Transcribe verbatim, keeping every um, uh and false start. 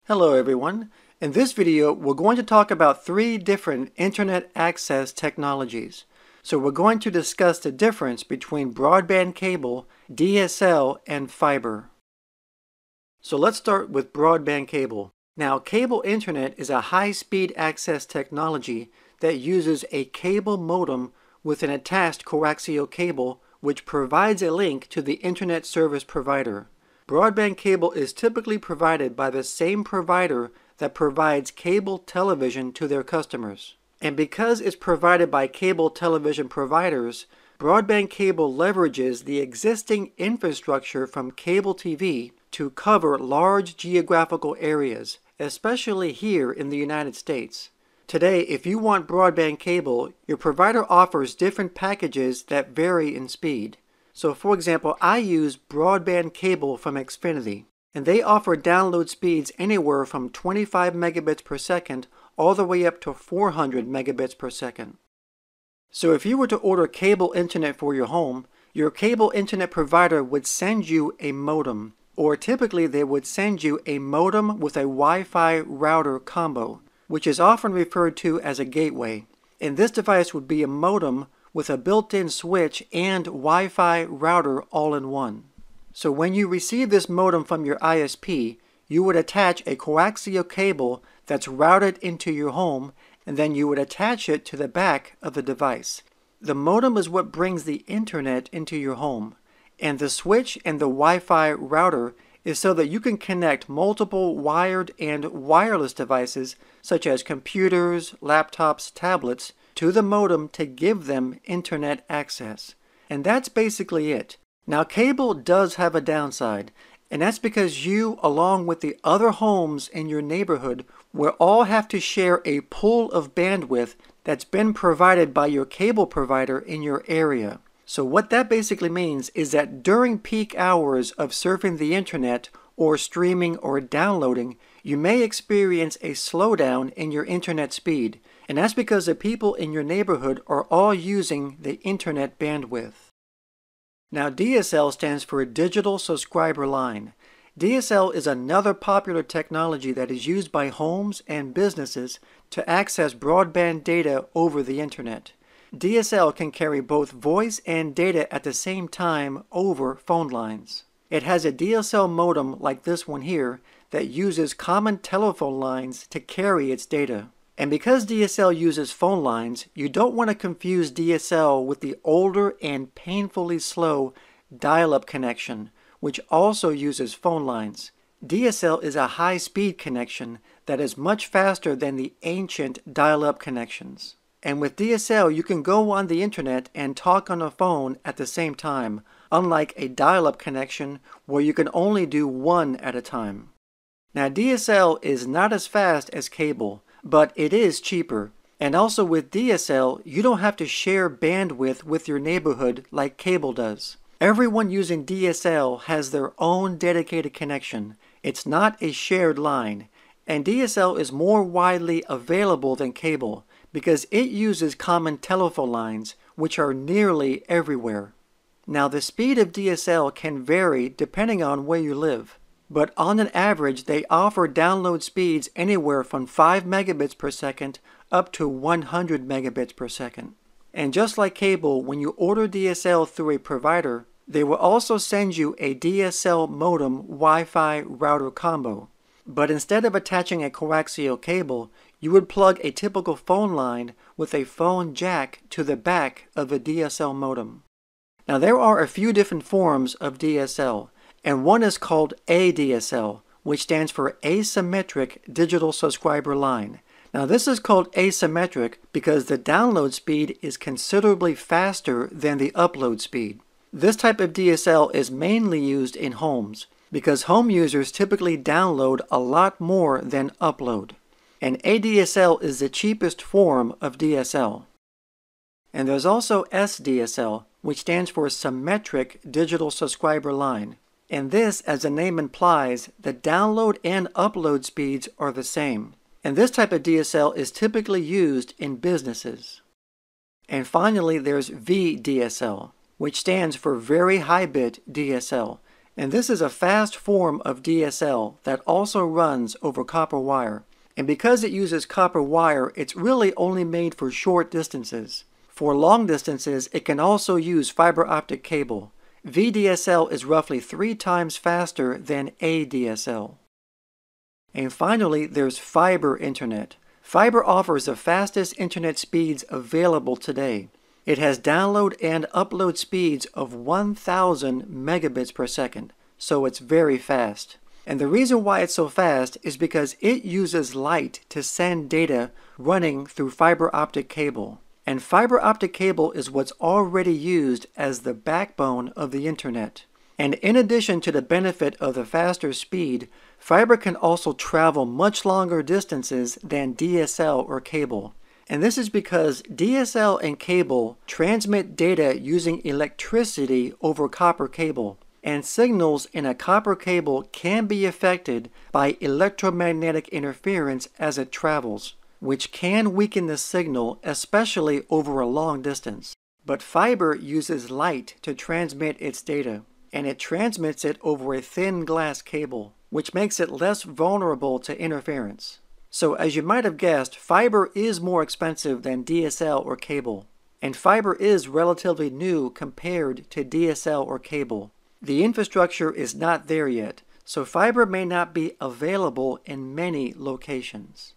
Hello everyone. In this video, we're going to talk about three different internet access technologies. So we're going to discuss the difference between broadband cable, D S L, and fiber. So let's start with broadband cable. Now, cable internet is a high-speed access technology that uses a cable modem with an attached coaxial cable which provides a link to the internet service provider. Broadband cable is typically provided by the same provider that provides cable television to their customers. And because it's provided by cable television providers, broadband cable leverages the existing infrastructure from cable T V to cover large geographical areas, especially here in the United States. Today, if you want broadband cable, your provider offers different packages that vary in speed. So for example, I use broadband cable from Xfinity, and they offer download speeds anywhere from twenty-five megabits per second all the way up to four hundred megabits per second. So if you were to order cable internet for your home, your cable internet provider would send you a modem, or typically they would send you a modem with a Wi-Fi router combo, which is often referred to as a gateway. And this device would be a modem with a built-in switch and Wi-Fi router all in one. So when you receive this modem from your I S P, you would attach a coaxial cable that's routed into your home, and then you would attach it to the back of the device. The modem is what brings the internet into your home, and the switch and the Wi-Fi router is so that you can connect multiple wired and wireless devices such as computers, laptops, tablets, to the modem to give them internet access. And that's basically it. Now, cable does have a downside, and that's because you, along with the other homes in your neighborhood, will all have to share a pool of bandwidth that's been provided by your cable provider in your area. So what that basically means is that during peak hours of surfing the internet or streaming or downloading, you may experience a slowdown in your internet speed. And that's because the people in your neighborhood are all using the internet bandwidth. Now, D S L stands for Digital Subscriber Line. D S L is another popular technology that is used by homes and businesses to access broadband data over the internet. D S L can carry both voice and data at the same time over phone lines. It has a D S L modem like this one here that uses common telephone lines to carry its data. And because D S L uses phone lines, you don't want to confuse D S L with the older and painfully slow dial-up connection, which also uses phone lines. D S L is a high-speed connection that is much faster than the ancient dial-up connections. And with D S L, you can go on the internet and talk on a phone at the same time, unlike a dial-up connection where you can only do one at a time. Now, D S L is not as fast as cable, but it is cheaper. And also with D S L, you don't have to share bandwidth with your neighborhood like cable does. Everyone using D S L has their own dedicated connection. It's not a shared line. And D S L is more widely available than cable because it uses common telephone lines, which are nearly everywhere. Now, the speed of D S L can vary depending on where you live. But on an average, they offer download speeds anywhere from five megabits per second up to one hundred megabits per second. And just like cable, when you order D S L through a provider, they will also send you a D S L modem Wi-Fi router combo. But instead of attaching a coaxial cable, you would plug a typical phone line with a phone jack to the back of a D S L modem. Now, there are a few different forms of D S L. And one is called A D S L, which stands for Asymmetric Digital Subscriber Line. Now, this is called asymmetric because the download speed is considerably faster than the upload speed. This type of D S L is mainly used in homes because home users typically download a lot more than upload. And A D S L is the cheapest form of D S L. And there's also S D S L, which stands for Symmetric Digital Subscriber Line. And this, as the name implies, the download and upload speeds are the same. And this type of D S L is typically used in businesses. And finally, there's V D S L, which stands for Very High Bit D S L. And this is a fast form of D S L that also runs over copper wire. And because it uses copper wire, it's really only made for short distances. For long distances, it can also use fiber optic cable. V D S L is roughly three times faster than A D S L. And finally, there's fiber internet. Fiber offers the fastest internet speeds available today. It has download and upload speeds of one thousand megabits per second, so it's very fast. And the reason why it's so fast is because it uses light to send data running through fiber optic cable. And fiber optic cable is what's already used as the backbone of the internet. And in addition to the benefit of the faster speed, fiber can also travel much longer distances than D S L or cable. And this is because D S L and cable transmit data using electricity over copper cable. And signals in a copper cable can be affected by electromagnetic interference as it travels, which can weaken the signal, especially over a long distance. But fiber uses light to transmit its data, and it transmits it over a thin glass cable, which makes it less vulnerable to interference. So as you might have guessed, fiber is more expensive than D S L or cable. And fiber is relatively new compared to D S L or cable. The infrastructure is not there yet, so fiber may not be available in many locations.